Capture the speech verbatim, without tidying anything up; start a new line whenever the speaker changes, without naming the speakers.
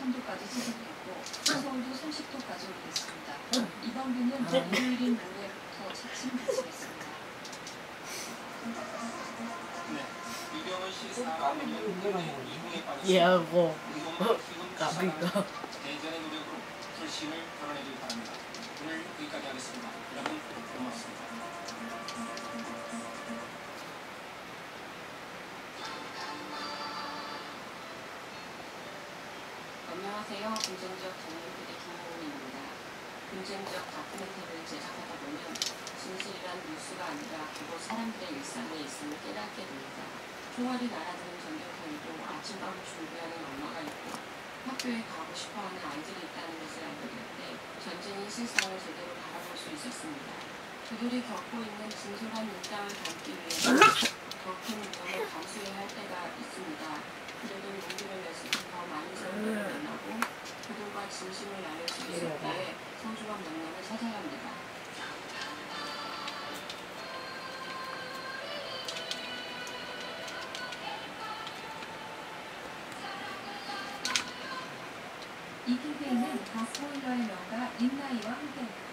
삼 도까지 지속했고 서울도 삼십 도까지 오르겠습니다. 이번 비는 일요일인 모레부터 차츰 그치겠습니다.
네, 유경은 씨 사망률은 이후에 빠졌습니다.
얘하고
나비가 대전의 노력으로 결심을 드러내길 바랍니다. 오늘 여기까지 하겠습니다. 여러분 고맙습니다.
안녕하세요. 분쟁적 전문기대 김호은입니다. 분쟁적 다큐멘터리를 제작하다 보면 진실이란 뉴스가 아니라 그곳 사람들의 일상에 있음을 깨닫게 됩니다. 총알이 날아드는 전쟁터에도 아침밥을 준비하는 엄마가 있고 학교에 가고 싶어하는 아이들이 있다는 것을 알게 될 때 전쟁의 실상을 제대로 바라볼 수 있었습니다. 그들이 겪고 있는 진솔한 일상을 담기 위해서 더 큰 위험을 감수해야 할 때가 있습니다. 그래도 용기를 내서 더 많은 사람들을 만나고 그들과 진심을 나눌 수 있을 때에 소중한 만남을 찾아야 합니다.
이 캠페인은 가스보일러의 명가 인나이와 함께합니다.